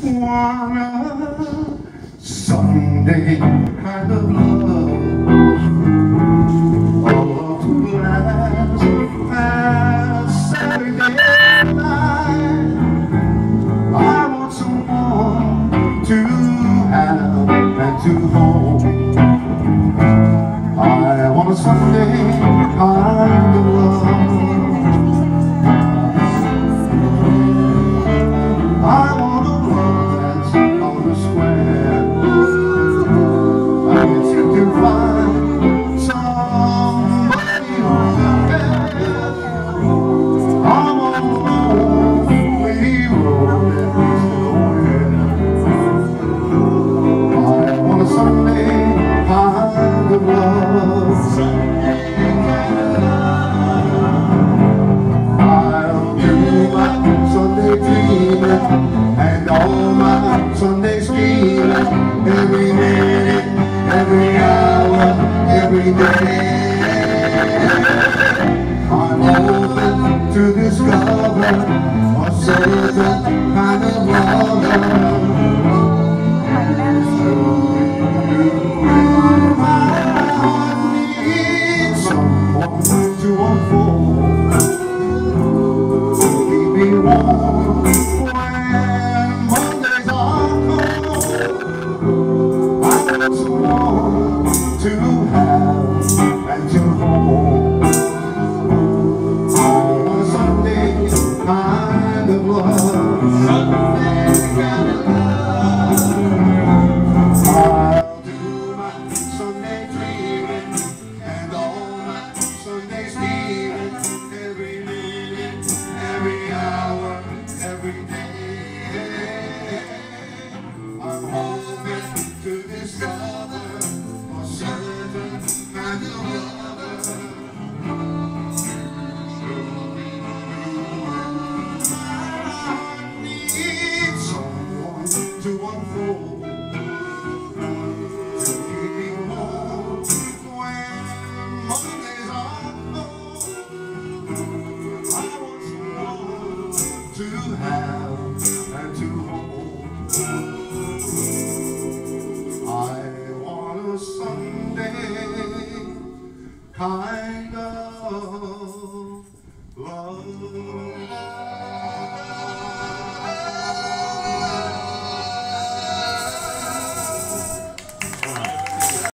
want a Sunday kind of love, all to last past Saturday night. I want someone to have and to hold. I want a Sunday kind of love. I want a love that's on the square. I can seem to find somebody who cares. I'm on a lonely road that leads nowhere. I want a Sunday kind of love. I'll do my Sunday dreaming and all my Sunday scheming, every minute, every hour, every day. I'm hoping to discover a certain kind of lover. To unfold, keep me warm when Mondays are cold. I want someone to have and to hold. I want a Sunday kind of love. Sunday kind of love. I'll do my Sunday dreaming and all my Sunday scheming, every minute, every hour, every day. I'm hoping to discover a certain kind of lover. I need someone to unfold, to keep me warm when Mondays are cold. I want someone to have and to hold. I want a Sunday kind of love.